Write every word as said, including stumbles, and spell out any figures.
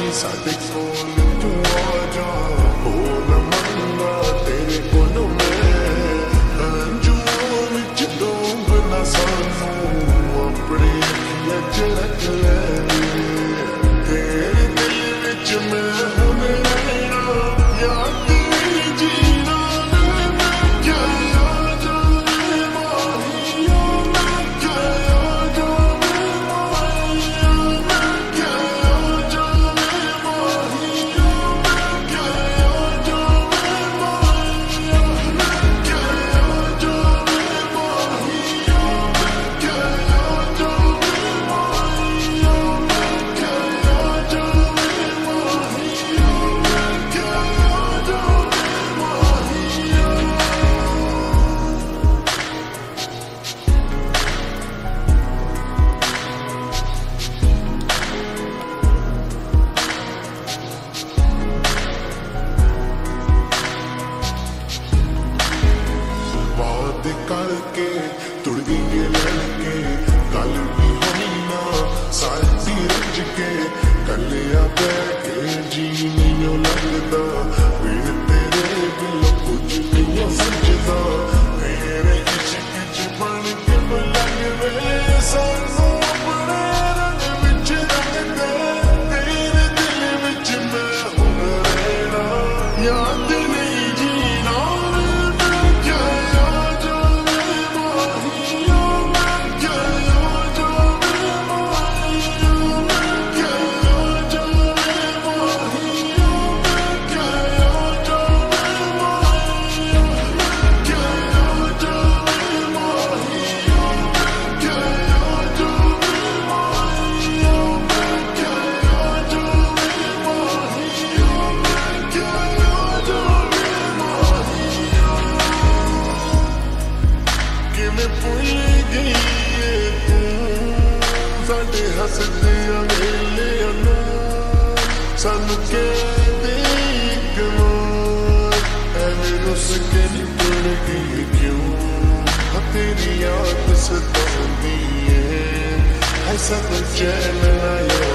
ਸਾਡੇ ਕੋਲ ਤੂੰ ਆ ਜਾ, ਹੋ ਨਾ ਮੰਗਾ ਤੇਰੇ ਕੋਲੋਂ ਮੈਂ, ਹੰਝੂਆਂ ਵਿੱਚ ਡੋਬਣਾ ਸਾਨੂੰ ਆਪਣੇ ਅੱਖੀਆਂ 'ਚ ਰੱਖ ਲੈ, ਤੇਰੇ ਦਿਲ ਵਿੱਚ ਮੈਂ ਹੁਣ ਰਹਿਣਾ, ਯਾਦ ਨਹੀਂ ਜੀਣਾ ਮੈਂ ਕਿਆ ਆ ਜਾਵੇ ਮਾਹੀਆ, ਮੈਂ ਕਿਆ ਆ ਜਾਵੇ ਮਾਹੀਆ, ਮੈਂ ਕਿਆ ਆ ਜਾਵੇ ਮਾਹੀਆ, ਮੈਂ ਕਿਆ ਆ ਜਾਵੇ ਮਾਹੀਆ, ਮੈਂ ਕਿਆ ਆ ਜਾਵੇ ਮਾਹੀਆ, ਮੈਂ ਕਿਆ ਆ ਜਾਵੇ ਮਾਹੀਆ, ਮੈਂ ਕਿਆ ਆ ਜਾਵੇ ਮਾਹੀਆ, ਮੈਂ ਕਿਆ ਆ ਜਾਵੇ ਮਾਹੀਆ। ਵਾਅਦੇ ਕਰਕੇ ਤੁੜ ਗਈ ਲੜਕੇ, ਗੱਲ ਵੀ ਹੋਈ ਨਾ ਸਾਡੀ ਰੱਜ ਕੇ, ਕੱਲਿਆ ਬਹਿ ਕੇ ਜੀ ਨਹੀਂ ਲੱਗਦਾ, ਵੇ ਤੇਰੇ ਬਿਨਾਂ ਕੁਝ ਨਹੀਂ ਸਮਝਦਾ, ਮੇਰੇ ਇਸ਼ਕ 'ਚ ਬਣ ਕੇ ਮਲੰਗ ਵੇ ਸਾਨੂੰ ਆਪਣੇ ਰੰਗ ਵਿੱਚ ਰੰਗ ਦੇ, ਤੇਰੇ ਦਿਲ ਵਿੱਚ ਮੈਂ ਹੁਣ ਰਹਿਣਾ, ਯਾਦ ਨਹੀਂ ਜੀਣਾ ਮੈਂ ਕਿਆ ਆ ਜਾਵੇ ਮਾਹੀਆ, ਮੈਂ ਕਿਆ ਆ ਜਾਵੇ ਮਾਹੀਆ, ਮੈਂ ਕਿਆ ਆ ਜਾਵੇ ਮਾਹੀਆ, ਮੈਂ ਕਿਆ ਆ ਜਾਵੇ ਮਾਹੀਆ, ਮੈਂ ਕਿਆ ਆ ਜਾਵੇ ਮਾਹੀਆ, ਮੈਂ ਕਿਆ ਆ ਜਾਵੇ ਮਾਹੀਆ, ਮੈਂ ਕਿਆ ਆ ਜਾਵੇ ਮਾਹੀਆ, ਮੈਂ ਕਿਆ ਆ ਜਾਵੇ ਮਾਹੀਆ। ਕਿਵੇਂ ਭੁੱਲ ਗਈ ਏ ਤੂੰ ਸਾਡੇ ਹੱਸਦਿਆਂ ਵੇਲਿਆਂ ਨੂੰ, ਸਾਨੂੰ ਕਹਿੰਦੇ ਇੱਕ ਵਾਰ ਐਵੇਂ ਰੁੱਸ ਕੇ ਨਿਕਲ ਗਈ ਕਿਉਂ, ਹਾਂ ਤੇਰੀ ਯਾਦ ਸਤਾਉਂਦੀ ਏ, ਐਸਾ ਕੋਈ ਚੈਨ ਨਾ